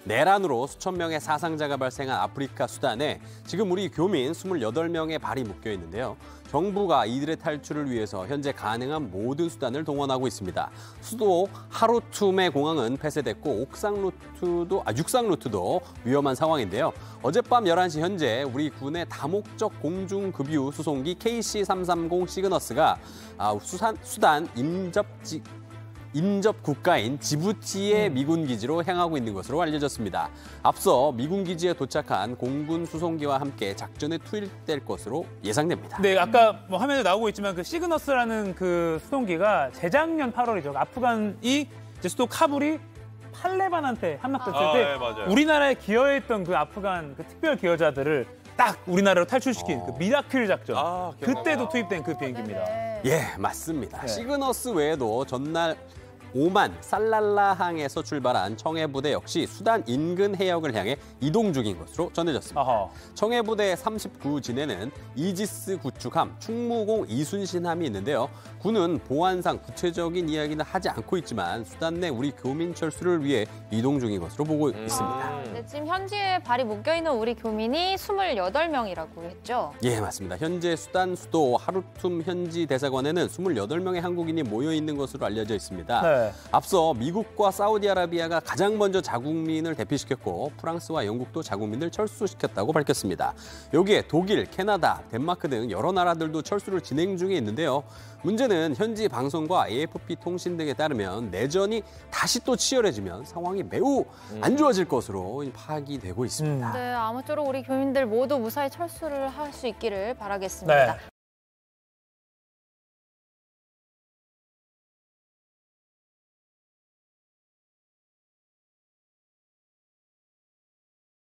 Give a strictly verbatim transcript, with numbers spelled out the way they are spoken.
내란으로 수천 명의 사상자가 발생한 아프리카 수단에 지금 우리 교민 스물여덟 명의 발이 묶여 있는데요. 정부가 이들의 탈출을 위해서 현재 가능한 모든 수단을 동원하고 있습니다. 수도 하루툼의 공항은 폐쇄됐고 옥상 루트도, 아, 육상 루트도 위험한 상황인데요. 어젯밤 열한 시 현재 우리 군의 다목적 공중급유 수송기 케이씨 삼백삼십 시그너스가 아, 수산, 수단 임접지 인접 국가인 지부티의 미군 기지로 향하고 있는 것으로 알려졌습니다. 앞서 미군 기지에 도착한 공군 수송기와 함께 작전에 투입될 것으로 예상됩니다. 네, 아까 뭐 화면에 나오고 있지만 그 시그너스라는 그 수송기가 재작년 팔월이죠. 아프간이 이제 수도 카불이 탈레반한테 함락됐을 아, 때 네, 맞아요. 우리나라에 기여했던 그 아프간 그 특별 기여자들을 딱 우리나라로 탈출시킨 어. 그 미라클 작전. 아, 그때도 투입된 그 비행기입니다. 예, 맞습니다. 네. 시그너스 외에도 전날 오만 살랄라항에서 출발한 청해부대 역시 수단 인근 해역을 향해 이동 중인 것으로 전해졌습니다. 아하. 청해부대 삼십구 진에는 이지스 구축함, 충무공 이순신함이 있는데요. 군은 보안상 구체적인 이야기는 하지 않고 있지만 수단 내 우리 교민 철수를 위해 이동 중인 것으로 보고 있습니다. 아, 네, 지금 현지에 발이 묶여있는 우리 교민이 스물여덟 명이라고 했죠? 예, 맞습니다. 현재 수단 수도 하루툼 현지 대사관에는 스물여덟 명의 한국인이 모여 있는 것으로 알려져 있습니다. 네. 앞서 미국과 사우디아라비아가 가장 먼저 자국민을 대피시켰고 프랑스와 영국도 자국민을 철수시켰다고 밝혔습니다. 여기에 독일, 캐나다, 덴마크 등 여러 나라들도 철수를 진행 중에 있는데요. 문제는 현지 방송과 에이에프피 통신 등에 따르면 내전이 다시 또 치열해지면 상황이 매우 안 좋아질 것으로 파악이 되고 있습니다. 네, 아무쪼록 우리 교민들 모두 무사히 철수를 할 수 있기를 바라겠습니다. 네.